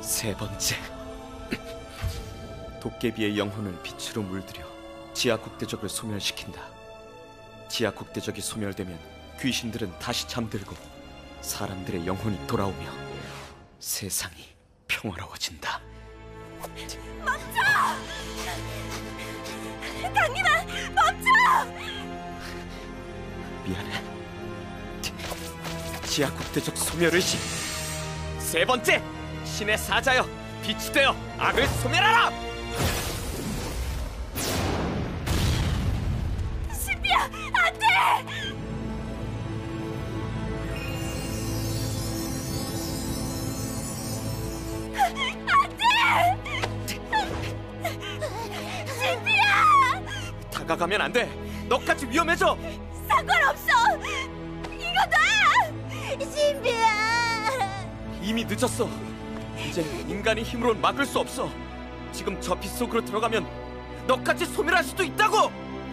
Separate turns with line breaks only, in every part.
세 번째, 도깨비의 영혼을 빛으로 물들여 지하 국대적을 소멸시킨다. 지하 국대적이 소멸되면 귀신들은 다시 잠들고 사람들의 영혼이 돌아오며 세상이 평화로워진다.
멈춰! 강림아, 멈춰!
미안해. 지하 국대적 소멸의 신. 세 번째, 신의 사자여, 빛이 되어 악을 소멸하라!
신비야, 안 돼! 안 돼! 신비야!
다가가면 안 돼. 너까지 위험해져.
상관없어! 이거 놔! 신비야!
이미 늦었어. 이제 인간의 힘으론 막을 수 없어. 지금 저 빛 속으로 들어가면 너까지 소멸할 수도 있다고!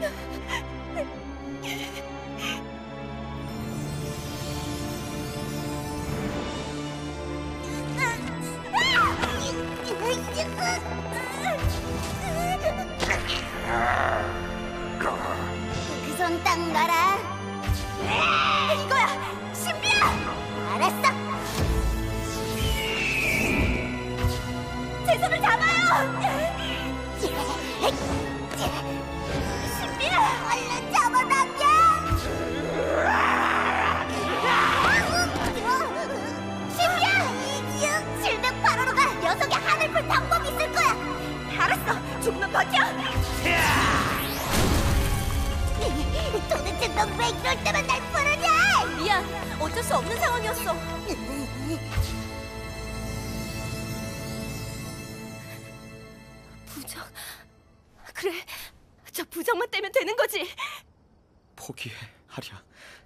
그 손 딱 놔라. 이거야, 신비야. 알았어. 제 손을 잡아요. 신비야, 얼른 잡아당겨. 신비야, 708호로가 녀석의 하늘 풀 방법이 있을 거야. 알았어, 조금만 버텨. 도대체 넌 왜 이럴 때만 날 부르냐? 미안, 어쩔 수 없는 상황이었어. 부정? 그래, 저 부정만 떼면 되는 거지.
포기해, 하랴.